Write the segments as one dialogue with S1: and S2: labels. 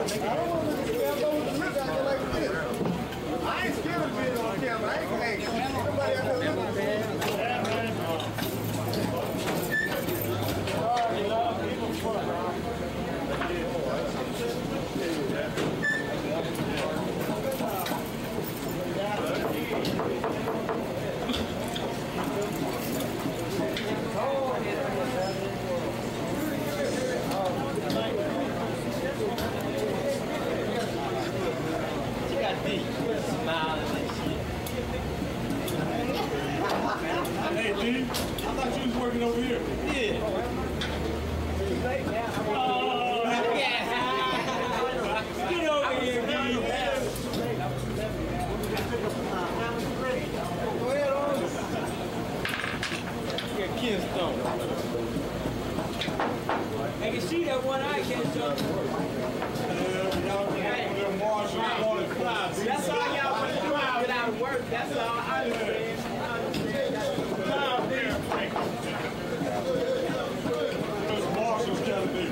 S1: I don't want to look at the camera like this. I ain't scared of being on camera. I ain't nobody out there looking at me. Yeah, man.
S2: She got deep. Smiling and shit.
S3: Hey, D, I thought you was working over here.
S2: Yeah. Get over here, D.
S1: Go ahead on.
S2: Yeah, Keystone. I can see that one eye can't jump. That's all y'all want to do is get out of work. That's all I understand.
S3: Those marshals gotta be.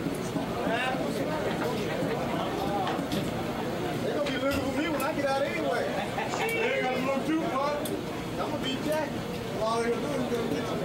S1: They're going to be looking for me when I get out anyway.
S3: They ain't got to look too far.
S1: I'm going to be Jack. All they're going to do is going to get you